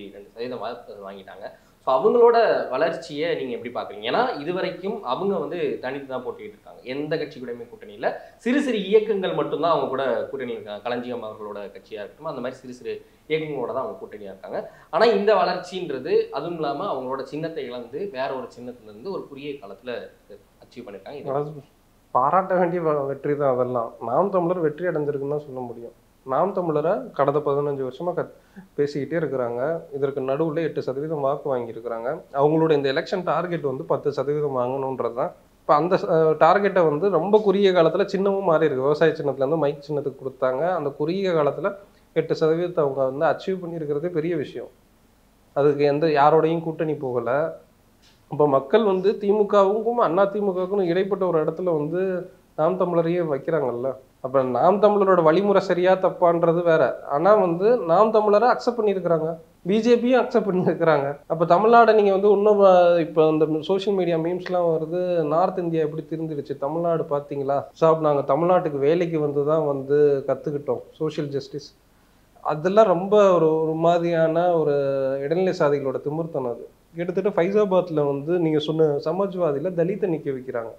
8.2% வாங்கிட்டாங்க. ஸோ அவங்களோட வளர்ச்சியை நீங்கள் எப்படி பார்க்குறீங்க? ஏன்னா இது வரைக்கும் அவங்க வந்து தனித்து தான் போட்டிட்டு இருக்காங்க, எந்த கட்சி கூடயுமே கூட்டணியில். சிறு சிறு இயக்கங்கள் மட்டும்தான் அவங்க கூட கூட்டணி இருக்காங்க. களஞ்சியம் அவர்களோட கட்சியாக இருக்கட்டும், அந்த மாதிரி சிறு சிறு இயக்கங்களோட தான் அவங்க கூட்டணியாக இருக்காங்க. ஆனால் இந்த வளர்ச்சின்றது அதுவும் இல்லாமல் அவங்களோட சின்னத்தை இழந்து வேற ஒரு சின்னத்துலேருந்து ஒரு குறுகிய காலத்தில் அச்சீவ் பண்ணியிருக்காங்க. பாராட்ட வேண்டிய வெற்றி தான் அதெல்லாம். நாம் தமிழர் வெற்றி அடைஞ்சிருக்குன்னு தான் சொல்ல முடியும். நாம் தமிழரை கடந்த 15 வருஷமாக பேசிக்கிட்டே இருக்கிறாங்க. இதற்கு நடுவில் 8% வாக்கு வாங்கியிருக்கிறாங்க. அவங்களோட இந்த எலெக்ஷன் டார்கெட் வந்து 10% வாங்கணுன்றது தான். இப்போ அந்த டார்கெட்டை வந்து ரொம்ப குறுகிய காலத்தில் சின்னமும் மாறி இருக்கு. விவசாய சின்னத்துலேருந்து மைக் சின்னத்துக்கு கொடுத்தாங்க. அந்த குறுகிய காலத்தில் 8% அவங்க வந்து அச்சீவ் பண்ணியிருக்கிறதே பெரிய விஷயம். அதுக்கு யாரோடையும் கூட்டணி போகலை. இப்போ மக்கள் வந்து திமுகவுக்கும் அண்ணா திமுகவுக்கும் இடைப்பட்ட ஒரு இடத்துல வந்து நாம் தமிழரையே வைக்கிறாங்கல்ல. அப்போ நாம் தமிழரோட வழிமுறை சரியா தப்பான்றது வேற. ஆனால் வந்து நாம் தமிழரை அக்செப்ட் பண்ணியிருக்கிறாங்க, பிஜேபியும் அக்செப்ட் பண்ணியிருக்கிறாங்க. அப்போ தமிழ்நாடை நீங்கள் வந்து இன்னும் இப்போ இந்த சோஷியல் மீடியா மீம்ஸ்லாம் வருது, நார்த் இந்தியா எப்படி திருந்துடுச்சு, தமிழ்நாடு பார்த்தீங்களா சாப், நாங்கள் தமிழ்நாட்டுக்கு வேலைக்கு வந்து தான் வந்து கற்றுக்கிட்டோம் சோஷியல் ஜஸ்டிஸ். அதெல்லாம் ரொம்ப ஒரு மாதிரியான ஒரு இடைநிலை சாதிகளோட திமிர்த்தனம். அது கிட்டத்தட்ட ஃபைசாபாத்தில் வந்து நீங்கள் சொன்ன சமாஜ்வாதியில் தலித்தை நிற்க வைக்கிறாங்க.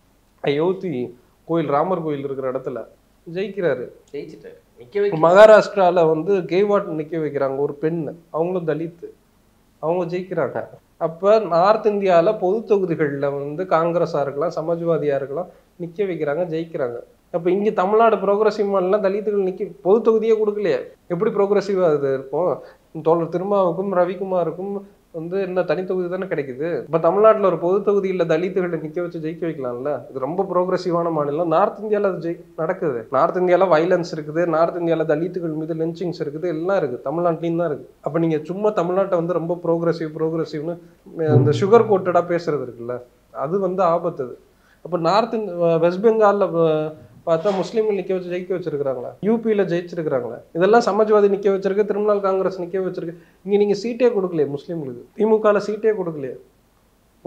அயோத்தி கோயில், ராமர் கோயில் இருக்கிற இடத்துல ஜெயிக்கிறாரு, ஜெயிச்சுட்டாரு. மகாராஷ்டிராவில் வந்து கேவாட் நிற்க வைக்கிறாங்க, ஒரு பெண், அவங்களும் தலித்து, அவங்க ஜெயிக்கிறாங்க. அப்போ நார்த் இந்தியாவில் பொது தொகுதிகளில் வந்து காங்கிரஸாக இருக்கலாம், சமாஜ்வாதியாக இருக்கலாம், நிற்க வைக்கிறாங்க, ஜெயிக்கிறாங்க. அப்போ இங்கே தமிழ்நாடு ப்ரோக்ரஸிவ் மாநிலம் தலித்துகள் நிற்க பொது தொகுதியே கொடுக்கலையே, எப்படி ப்ரோக்ரஸிவாக இது இருக்கும்? தோழர் திருமாவுக்கும் ரவிக்குமாருக்கும் வந்து என்ன தனித்தொகுதி தானே கிடைக்குது. இப்போ தமிழ்நாட்டில் ஒரு பொது தொகுதியில் தலித்துகளை நிற்க வச்சு ஜெயிக்க வைக்கலாம்ல. இது ரொம்ப ப்ரோக்ரஸிவான மாநிலம். நார்த் இந்தியாவில் அது நடக்குது. நார்த் இந்தியாவில் வைலன்ஸ் இருக்குது, நார்த் இந்தியாவில் தலித்துகள் மீது லென்ச்சிங்ஸ் இருக்குது, எல்லாம் இருக்குது. தமிழ்நாட்டிலையும் தான் இருக்குது. அப்போ நீங்கள் சும்மா தமிழ்நாட்டை வந்து ரொம்ப ப்ரோக்ரஸிவ்னு இந்த சுகர் கோட்டடாக பேசுறது இருக்குல்ல, அது வந்து ஆபத்து. அது அப்போ வெஸ்ட் பெங்காலில் பார்த்தா முஸ்லீம்கள் நிற்க வச்சு ஜெயிக்க வச்சிருக்கிறாங்களா, யூபியில் ஜெயிச்சிருக்கிறாங்களா, இதெல்லாம் சமாஜ்வாதி நிற்க வச்சிருக்கு, திரிணாமுல் காங்கிரஸ் நிற்க வச்சிருக்கு. இங்கே நீங்கள் சீட்டே கொடுக்கலையே முஸ்லீம்களுக்கு, திமுகவில் சீட்டே கொடுக்கலையே.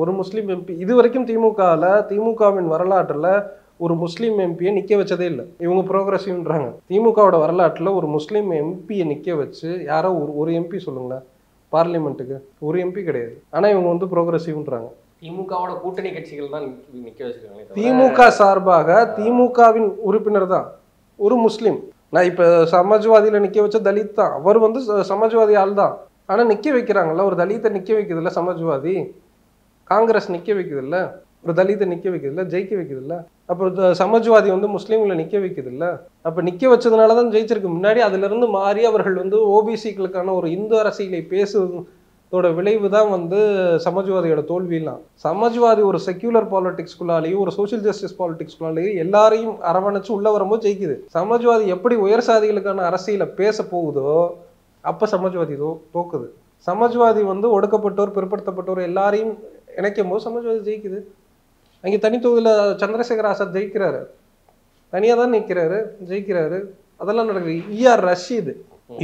ஒரு முஸ்லீம் எம்பி இது வரைக்கும் திமுகவின் வரலாற்றுல ஒரு முஸ்லீம் எம்பியை நிக்க வச்சதே இல்லை. இவங்க ப்ரோக்ரஸிவ்ன்றாங்க. திமுகவோட வரலாற்றுல ஒரு முஸ்லீம் எம்பியை நிக்க வச்சு யாரோ ஒரு எம்பி சொல்லுங்களேன் பார்லிமெண்ட்டுக்கு, ஒரு எம்பி கிடையாது. ஆனா இவங்க வந்து ப்ரோக்ரஸிவ்ன்றாங்க. திமுகவோட கூட்டணி கட்சிகள் தான் நிக்க வச்சிருக்காங்க. திமுக சார்பாக திமுகவின் உறுப்பினர் தான் ஒரு முஸ்லீம். நான் இப்ப சமாஜ்வாதியில நிக்க வச்ச தலித் தான், அவர் வந்து சமாஜ்வாதி ஆள் தான். ஆனா நிக்க வைக்கிறாங்கல்ல, ஒரு தலித்தை நிக்க வைக்குது இல்ல சமாஜ்வாதி, காங்கிரஸ் நிக்க வைக்குது இல்ல, ஒரு தலித்தை நிக்க வைக்குது இல்ல, ஜெயிக்க வைக்குது இல்ல. அப்ப சமாஜ்வாதி வந்து முஸ்லீம்களை நிக்க வைக்குது இல்ல. அப்ப நிக்க வச்சதுனாலதான் ஜெயிச்சிருக்கு. முன்னாடி அதுல இருந்து மாறி அவர்கள் வந்து ஓபிசிக்களுக்கான ஒரு இந்து அரசியலை பேசுவதோட விளைவு தான் வந்து சமாஜ்வாதியோட தோல்வியெல்லாம். சமாஜ்வாதி ஒரு செக்யூலர் பாலிடிக்ஸ்குள்ளாலேயும் ஒரு சோசியல் ஜஸ்டிஸ் பாலிடிக்ஸ்குள்ளாலேயும் எல்லாரையும் அரவணைச்சு உள்ள வரும்போது ஜெயிக்குது. சமாஜ்வாதி எப்படி உயர் சாதிகளுக்கான அரசியலை பேச போகுதோ அப்ப சமாஜ்வாதி தோக்குது. சமாஜ்வாதி வந்து ஒடுக்கப்பட்டோர் பிற்படுத்தப்பட்டோர் எல்லாரையும் இணைக்கும் போது சமாஜ்வாதி ஜெயிக்குது. அங்கே தனித்தொகுதியில் சந்திரசேகர் ஆசாத் ஜெயிக்கிறாரு, தனியாக தான் நிற்கிறாரு, ஜெயிக்கிறாரு. அதெல்லாம் நடக்குது. ER ரஷீது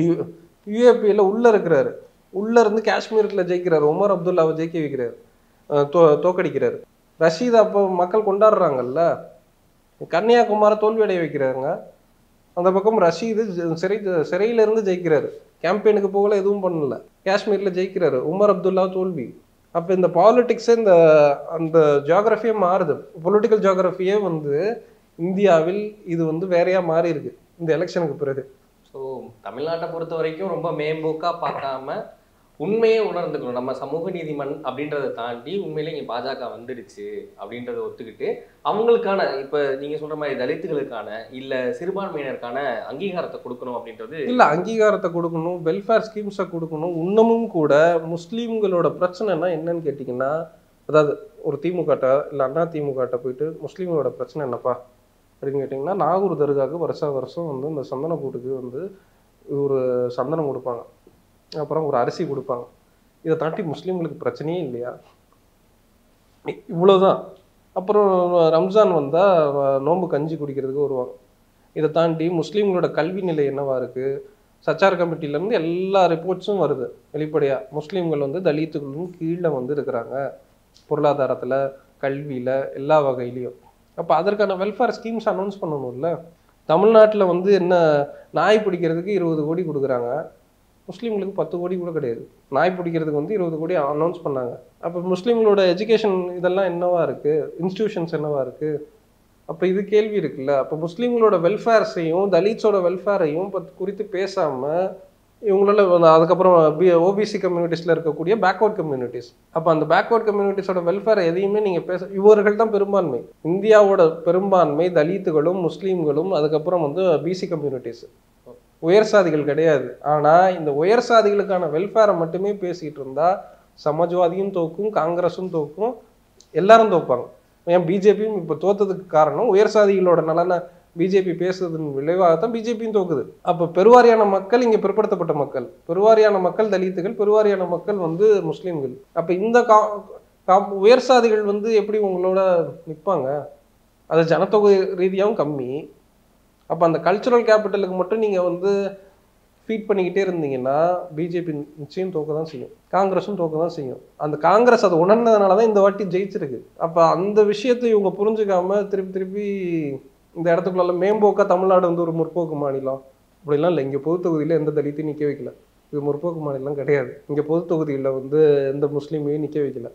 UAPல உள்ள இருக்கிறாரு, உள்ள இருந்து காஷ்மீருக்குள்ள ஜெயிக்கிறாரு, உமர் அப்துல்லாவை ஜெயிக்க வைக்கிறாரு, தோக்கடிக்கிறாரு. ரஷீத் அப்போ மக்கள் கொண்டாடுறாங்கல்ல. கன்னியாகுமாரை தோல்வி அடைய வைக்கிறாருங்க. அந்த பக்கம் ரஷீது சிறையிலிருந்து ஜெயிக்கிறாரு, கேம்பெயினுக்கு போகல, எதுவும் பண்ணல, காஷ்மீர்ல ஜெயிக்கிறாரு. உமர் அப்துல்லா தோல்வி. அப்போ இந்த பாலிடிக்ஸே அந்த ஜியாகிரபியே மாறுது. பொலிட்டிக்கல் ஜியாகிரபியே வந்து இந்தியாவில் இது வந்து வேறையா மாறி இருக்கு இந்த எலெக்ஷனுக்கு பிறகு. ஸோ தமிழ்நாட்டை பொறுத்த வரைக்கும் ரொம்ப மேம்போக்கா பார்க்காம உண்மையே உணர்ந்துக்கணும். நம்ம சமூக நீதிமன் அப்படின்றத தாண்டி உண்மையிலே இங்கே பாஜக வந்துடுச்சு அப்படின்றத ஒத்துக்கிட்டு அவங்களுக்கான இப்போ நீங்கள் சொல்ற மாதிரி தலித்துகளுக்கான இல்லை சிறுபான்மையினருக்கான அங்கீகாரத்தை கொடுக்கணும் அப்படின்றது இல்லை. அங்கீகாரத்தை கொடுக்கணும், வெல்ஃபேர் ஸ்கீம்ஸை கொடுக்கணும். இன்னமும் கூட முஸ்லீம்களோட பிரச்சனைனா என்னன்னு கேட்டிங்கன்னா, அதாவது ஒரு திமுகட்ட இல்லை அண்ணா திமுகட்ட போயிட்டு முஸ்லீம்களோட பிரச்சனை என்னப்பா அப்படின்னு கேட்டிங்கன்னா, நாகூர் தர்காவுக்கு வருஷம் வந்து இந்த சந்தன கூட்டுக்கு வந்து ஒரு சந்தனம் கொடுப்பாங்க, அப்புறம் ஒரு அரிசி கொடுப்பாங்க. இதை தாண்டி முஸ்லீம்களுக்கு பிரச்சனையே இல்லையா? இவ்வளோதான். அப்புறம் ரம்ஜான் வந்தால் நோன்பு கஞ்சி குடிக்கிறதுக்கு வருவாங்க. இதை தாண்டி முஸ்லீம்களோட கல்வி நிலை என்னவா இருக்குது, சச்சார் கமிட்டிலேருந்து எல்லா ரிப்போர்ட்ஸும் வருது வெளிப்படையாக. முஸ்லீம்கள் வந்து தலித்துகளும் கீழே வந்து இருக்கிறாங்க, பொருளாதாரத்தில், கல்வியில், எல்லா வகையிலையும். அப்போ அதற்கான வெல்ஃபேர் ஸ்கீம்ஸ் அனௌன்ஸ் பண்ணணும்ல. தமிழ்நாட்டில் வந்து என்ன, நாய் பிடிக்கிறதுக்கு 20 கோடி கொடுக்குறாங்க, முஸ்லீம்களுக்கு 10 கோடி கூட கிடையாது. நாய் பிடிக்கிறதுக்கு வந்து 20 கோடி அனௌன்ஸ் பண்ணாங்க. அப்போ முஸ்லீம்களோட எஜுகேஷன் இதெல்லாம் என்னவா இருக்குது, இன்ஸ்டிடியூஷன்ஸ் என்னவா இருக்குது? அப்போ இது கேள்வி இருக்குல்ல. அப்போ முஸ்லீம்களோட வெல்ஃபேர்ஸையும் தலித்ஸோட வெல்ஃபேரையும் குறித்து பேசாமல் இவங்களால அதுக்கப்புறம் ஓபிசி கம்யூனிட்டிஸில் இருக்கக்கூடிய பேக்வர்ட் கம்யூனிட்டிஸ், அப்போ அந்த பேக்வர்ட் கம்யூனிட்டிஸோட வெல்ஃபேர் எதையுமே நீங்கள் இவர்கள் தான் பெரும்பான்மை. இந்தியாவோட பெரும்பான்மை தலித்துகளும் முஸ்லீம்களும், அதுக்கப்புறம் வந்து பிசி கம்யூனிட்டிஸ், உயர் சாதிகள் கிடையாது. ஆனால் இந்த உயர் சாதிகளுக்கான வெல்ஃபேரை மட்டுமே பேசிகிட்டு இருந்தால் சமாஜ்வாதியும் தோக்கும், காங்கிரஸும் தோக்கும், எல்லாரும் தோப்பாங்க. ஏன் பிஜேபியும் இப்போ தோத்ததுக்கு காரணம் உயர் சாதிகளோட நலனை பிஜேபி பேசுறதன் விளைவாகத்தான் பிஜேபியும் தோக்குது. அப்போ பெருவாரியான மக்கள் இங்கே பிற்படுத்தப்பட்ட மக்கள், பெருவாரியான மக்கள் தலித்துகள், பெருவாரியான மக்கள் வந்து முஸ்லீம்கள். அப்போ இந்த உயர் சாதிகள் வந்து எப்படி உங்களோட நிற்பாங்க? அது ஜனத்தொகை ரீதியாகவும் கம்மி. அப்போ அந்த கல்ச்சுரல் கேபிட்டலுக்கு மட்டும் நீங்கள் வந்து ஃபீட் பண்ணிக்கிட்டே இருந்தீங்கன்னா பிஜேபி நிச்சயம் தோக்க தான் செய்யும், காங்கிரஸும் தோக்க தான் செய்யும். அந்த காங்கிரஸ் அதை உணர்ந்ததுனால தான் இந்த வாட்டி ஜெயிச்சிருக்கு. அப்போ அந்த விஷயத்தை இவங்க புரிஞ்சுக்காம திருப்பி இந்த இடத்துக்குள்ள மேம்போக்கா தமிழ்நாடு வந்து ஒரு முற்போக்கு மாநிலம் அப்படிலாம் இல்லை. இங்கே பொது தொகுதியில் எந்த தலித்தையும் நிற்க வைக்கல. இது முற்போக்கு மாநிலம் கிடையாது. இங்கே பொது தொகுதியில் வந்து எந்த முஸ்லீமையும் நிற்க வைக்கல.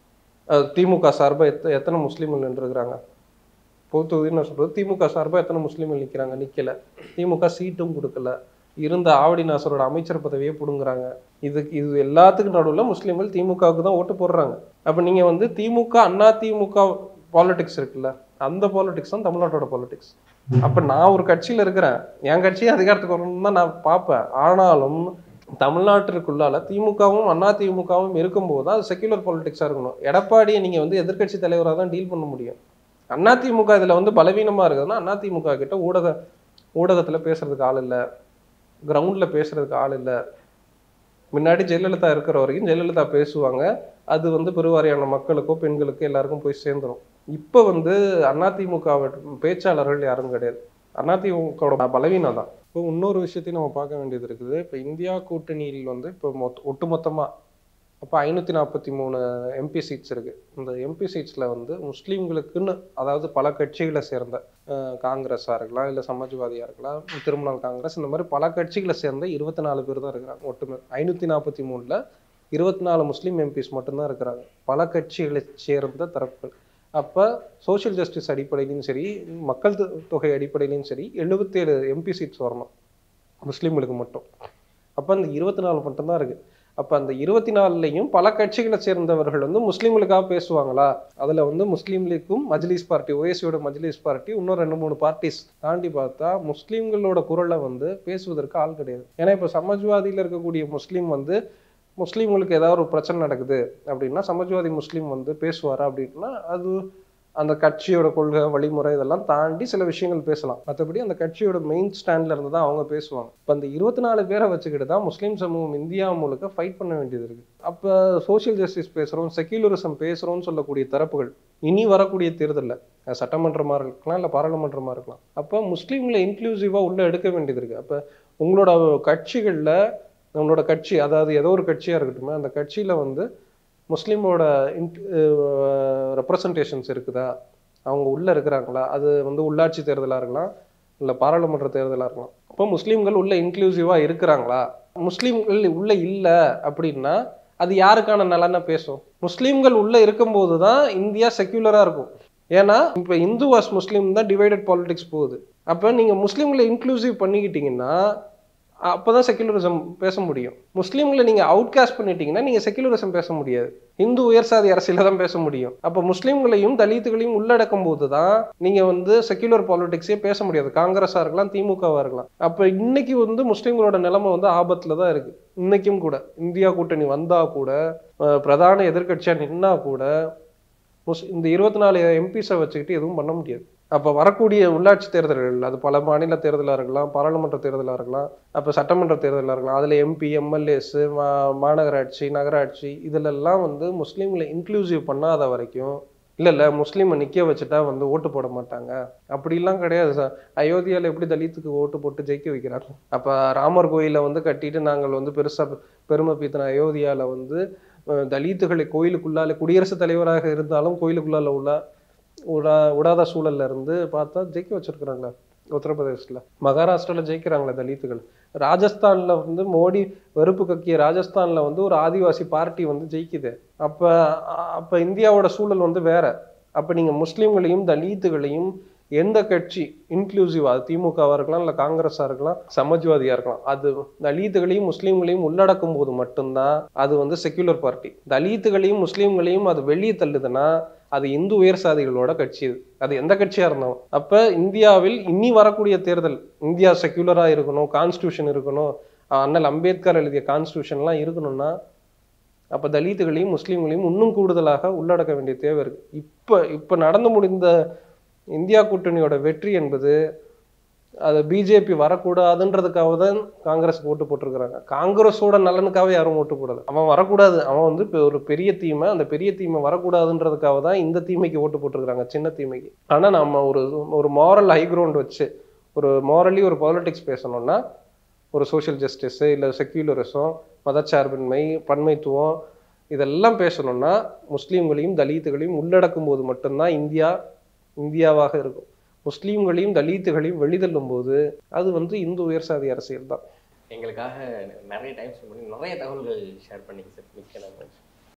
திமுக சார்பாக எத்தனை முஸ்லீம்கள் நின்றுருக்கிறாங்க? பொது தொகுதின்னு நான் சொல்கிறது, திமுக சார்பாக எத்தனை முஸ்லீம்கள் நிற்கிறாங்க? நிற்கலை. திமுக சீட்டும் கொடுக்கல. இருந்த ஆவடி நாசரோட அமைச்சர் பதவியே பிடுங்குறாங்க. இது எல்லாத்துக்கும் நடுவில் முஸ்லீம்கள் திமுகவுக்கு தான் ஓட்டு போடுறாங்க. அப்போ நீங்கள் வந்து திமுக அண்ணா திமுக பாலிடிக்ஸ் இருக்குல்ல, அந்த பாலிடிக்ஸ் தான் தமிழ்நாட்டோட பாலிடிக்ஸ். அப்போ நான் ஒரு கட்சியில் இருக்கிறேன், என் கட்சியை அதிகாரத்துக்கு வரணும்னு தான் நான் பார்ப்பேன். ஆனாலும் தமிழ்நாட்டிற்குள்ளால திமுகவும் அண்ணா திமுகவும் இருக்கும்போது தான் அது செக்யூலர் பாலிடிக்ஸாக இருக்கணும். எடப்பாடியை நீங்கள் வந்து எதிர்கட்சி தலைவராக தான் டீல் பண்ண முடியும். அண்ணா திமுக இதில் வந்து பலவீனமாக இருக்குதுன்னா அண்ணா திமுக கிட்ட ஊடகத்தில் பேசுறதுக்கு ஆள் இல்லை, கிரவுண்டில் பேசுறதுக்கு ஆள் இல்லை. முன்னாடி ஜெயலலிதா இருக்கிற வரைக்கும் ஜெயலலிதா பேசுவாங்க, அது வந்து பெருவாரியான மக்களுக்கோ பெண்களுக்கோ எல்லாருக்கும் போய் சேர்ந்துடும். இப்போ வந்து அதிமுக பேச்சாளர்கள் யாரும் கிடையாது. அதிமுகவோட பலவீனம் தான். இப்போ இன்னொரு விஷயத்தையும் நம்ம பார்க்க வேண்டியது இருக்குது. இப்போ இந்தியா கூட்டணியில் வந்து இப்போ ஒட்டுமொத்தமாக அப்போ 543 எம்பி சீட்ஸ் இருக்குது. இந்த எம்பி சீட்ஸில் வந்து முஸ்லீம்களுக்குன்னு, அதாவது பல கட்சிகளை சேர்ந்த காங்கிரஸாக இருக்கலாம், இல்லை சமாஜ்வாதியாக இருக்கலாம், திரிணாமுல் காங்கிரஸ், இந்த மாதிரி பல கட்சிகளை சேர்ந்த 24 பேர் தான் இருக்கிறாங்க. ஒட்டுமே 543ல் 24 முஸ்லீம் எம்பிஸ் மட்டும்தான் இருக்கிறாங்க, பல கட்சிகளை சேர்ந்த தரப்புகள். அப்போ சோஷியல் ஜஸ்டிஸ் அடிப்படையிலையும் சரி, மக்கள் தொகை அடிப்படையிலையும் சரி 77 எம்பி சீட்ஸ் வரணும் முஸ்லீம்களுக்கு மட்டும். அப்போ அந்த 24 மட்டும்தான் இருக்குது. அப்போ அந்த 24லையும் பல கட்சிகளை சேர்ந்தவர்கள் வந்து முஸ்லீம்களுக்காக பேசுவாங்களா? அதில் வந்து முஸ்லீம் லீக்கும் மஜ்லிஸ் பார்ட்டி, ஓஎஸ்சியோட மஜ்லிஸ் பார்ட்டி, இன்னும் 2-3 பார்ட்டிஸ் தாண்டி பார்த்தா முஸ்லீம்களோட குரலை வந்து பேசுவதற்கு ஆள் கிடையாது. ஏன்னா இப்போ சமாஜ்வாதியில் இருக்கக்கூடிய முஸ்லீம் வந்து முஸ்லீம்களுக்கு ஏதாவது ஒரு பிரச்சனை நடக்குது அப்படின்னா சமாஜ்வாதி முஸ்லீம் வந்து பேசுவாரா அப்படின்னா அது அந்த கட்சியோட கொள்கை வழிமுறை இதெல்லாம் தாண்டி சில விஷயங்கள் பேசலாம். மற்றபடி அந்த கட்சியோட மெயின் ஸ்டாண்ட்ல இருந்து தான் அவங்க பேசுவாங்க. இப்போ அந்த 24 பேரை வச்சுக்கிட்டு தான் முஸ்லீம் சமூகம் இந்தியா முழுக்க ஃபைட் பண்ண வேண்டியது இருக்கு. அப்போ சோஷியல் ஜஸ்டிஸ் பேசுகிறோம், செக்யூலரிசம் பேசுகிறோம்னு சொல்லக்கூடிய தரப்புகள் இனி வரக்கூடிய தேர்தலில் சட்டமன்றமாக இருக்கலாம், இல்லை பாராளுமன்றமாக இருக்கலாம், அப்போ முஸ்லீம்களை இன்க்ளூசிவாக உள்ளே எடுக்க வேண்டியது இருக்குது. அப்போ உங்களோட கட்சிகளில், நம்மளோட கட்சி அதாவது ஏதோ ஒரு கட்சியாக இருக்கட்டும், அந்த கட்சியில் வந்து முஸ்லீமோட ரெப்ரசன்டேஷன்ஸ் இருக்குதா, அவங்க உள்ளே இருக்கிறாங்களா, அது வந்து உள்ளாட்சி தேர்தலாக இருக்கலாம், இல்லை பாராளுமன்ற தேர்தலாக இருக்கலாம். அப்போ முஸ்லீம்கள் உள்ள இன்க்ளூசிவாக இருக்கிறாங்களா? முஸ்லீம்கள் உள்ளே இல்லை அப்படின்னா அது யாருக்கான நலனை பேசும்? முஸ்லீம்கள் உள்ளே இருக்கும்போது தான் இந்தியா செக்யூலராக இருக்கும். ஏன்னா இப்போ இந்து வாஸ் முஸ்லீம் தான் டிவைடட் பாலிடிக்ஸ் போகுது. அப்போ நீங்கள் முஸ்லீம்களை இன்க்ளூசிவ் பண்ணிக்கிட்டீங்கன்னா அப்போதான் செக்யூலரிசம் பேச முடியும். முஸ்லீம்களை நீங்கள் அவுட்காஸ்ட் பண்ணிட்டீங்கன்னா நீங்கள் செக்யூலரிசம் பேச முடியாது, இந்து உயர்சாதி அரசியல தான் பேச முடியும். அப்போ முஸ்லீம்களையும் தலித்துகளையும் உள்ளடக்கும் போது தான் நீங்கள் வந்து செக்யூலர் பாலிடிக்ஸே பேச முடியாது, காங்கிரஸாக இருக்கலாம், திமுகவாக இருக்கலாம். அப்போ இன்னைக்கு வந்து முஸ்லீம்களோட நிலைமை வந்து ஆபத்தில் தான் இருக்குது. இன்னைக்கும் கூட இந்தியா கூட்டணி வந்தால் கூட, பிரதான எதிர்கட்சியாக நின்னா கூட, இந்த 24 எம்பிஸை வச்சுக்கிட்டு எதுவும் பண்ண முடியாது. அப்போ வரக்கூடிய உள்ளாட்சி தேர்தல்கள், அது பல மாநில தேர்தலாக இருக்கலாம், பாராளுமன்ற தேர்தலாக இருக்கலாம், அப்போ சட்டமன்ற தேர்தலாக இருக்கலாம், அதில் எம்பி, எம்எல்ஏஸ், மாநகராட்சி, நகராட்சி, இதிலெல்லாம் வந்து முஸ்லீம்களை இன்க்ளூசிவ் பண்ணாத வரைக்கும் இல்லை முஸ்லீமை நிற்க வச்சுட்டா வந்து ஓட்டு போட மாட்டாங்க அப்படிலாம் கிடையாது சார். அயோத்தியாவில் எப்படி தலித்துக்கு ஓட்டு போட்டு ஜெயிக்க வைக்கிறாங்க? அப்போ ராமர் கோயிலை வந்து கட்டிட்டு நாங்கள் வந்து பெருசாக பெருமை பீத்தின அயோத்தியாவில் வந்து தலித்துகளை கோயிலுக்குள்ளால, குடியரசுத் தலைவராக இருந்தாலும் கோயிலுக்குள்ளால விடாத சூழல்ல இருந்து பார்த்தா ஜெயிக்க வச்சிருக்கிறாங்களா? உத்தரப்பிரதேசத்துல, மகாராஷ்டிரால ஜெயிக்கிறாங்களா தலித்துகள்? ராஜஸ்தான்ல வந்து மோடி வெறுப்பு கக்கிய ராஜஸ்தான்ல வந்து ஒரு ஆதிவாசி பார்ட்டி வந்து ஜெயிக்குது. அப்ப இந்தியாவோட சூழல் வந்து வேற. அப்ப நீங்க முஸ்லிம்களையும் தலித்துகளையும் எந்த கட்சி இன்க்ளூசிவா, அது திமுகவா இருக்கலாம், இல்லை காங்கிரஸா இருக்கலாம், சமாஜ்வாதியா இருக்கலாம், அது தலித்துகளையும் முஸ்லீம்களையும் உள்ளடக்கும் போது மட்டும்தான் அது வந்து செக்யூலர் பார்ட்டி. தலித்துகளையும் முஸ்லீம்களையும் அது வெளியே தள்ளுதுன்னா அது இந்து உயர் சாதிகளோட கட்சி, அது எந்த கட்சியா இருந்தாலும். அப்ப இந்தியாவில் இனி வரக்கூடிய தேர்தல், இந்தியா செக்யூலரா இருக்கணும், கான்ஸ்டியூஷன் இருக்கணும், அண்ணல் அம்பேத்கர் எழுதிய கான்ஸ்டியூஷன்லாம் இருக்கணும்னா அப்ப தலித்துகளையும் முஸ்லீம்களையும் இன்னும் கூடுதலாக உள்ளடக்க வேண்டிய தேவை இருக்கு. இப்ப நடந்து முடிந்த இந்தியா கூட்டணியோட வெற்றி என்பது அது பிஜேபி வரக்கூடாதுன்றதுக்காக தான் காங்கிரஸ் ஓட்டு போட்டிருக்கிறாங்க. காங்கிரஸோட நலனுக்காக யாரும் ஓட்டு போடல. அவன் வரக்கூடாது, அவன் வந்து ஒரு பெரிய தீமை, அந்த பெரிய தீமை வரக்கூடாதுன்றதுக்காக தான் இந்த தீமைக்கு ஓட்டு போட்டிருக்கிறாங்க, சின்ன தீமைக்கு. ஆனா நம்ம ஒரு மாரல் ஹை கிரவுண்ட் வச்சு ஒரு மாரலி ஒரு பாலிடிக்ஸ் பேசணும்னா, ஒரு சோஷியல் ஜஸ்டிஸ், இல்லை செக்யூலரிசம், மதச்சார்பின்மை, பன்மைத்துவம், இதெல்லாம் பேசணும்னா முஸ்லீம்களையும் தலித்துகளையும் உள்ளடக்கும் போது மட்டும்தான் இந்தியாவாக இருக்கும். முஸ்லீம்களையும் தலித்துகளையும் வெளிதள்ளும் போது அது வந்து இந்து உயர்சாதி அரசியல் தான். எங்களுக்காக நிறைய டைம் ஸ்பெண்ட் பண்ணி நிறைய தகவல்கள் ஷேர் பண்ணிங்க சார். மிக்க நன்றி.